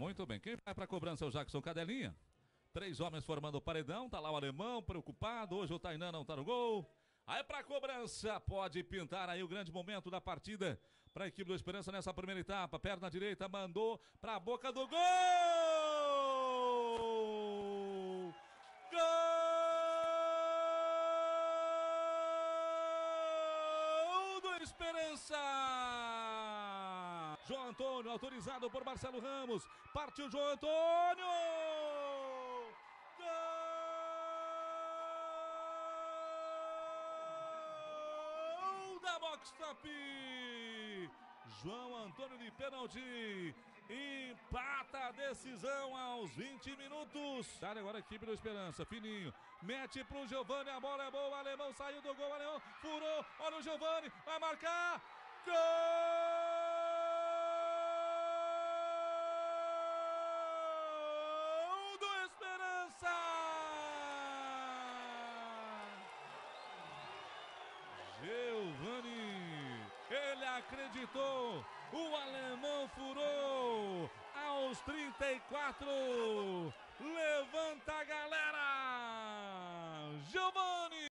Muito bem. Quem vai para a cobrança é o Jackson Cadelinha. 3 homens formando o paredão. Tá lá o alemão, preocupado. Hoje o Tainan não tá no gol. Aí para a cobrança, pode pintar aí o grande momento da partida para a equipe do Esperança nessa primeira etapa. Perna direita, mandou para a boca do gol! Gol do Esperança! João Antônio, autorizado por Marcelo Ramos. Partiu João Antônio! Box Top! João Antônio de pênalti empata a decisão aos 20 minutos. Tá agora a equipe do Esperança, fininho, mete pro Giovani, a bola é boa, o alemão saiu do gol, o alemão furou, olha o Giovani, vai marcar, gol do Esperança! Giovani, ele acreditou, o alemão furou, aos 34, levanta a galera, Giovani!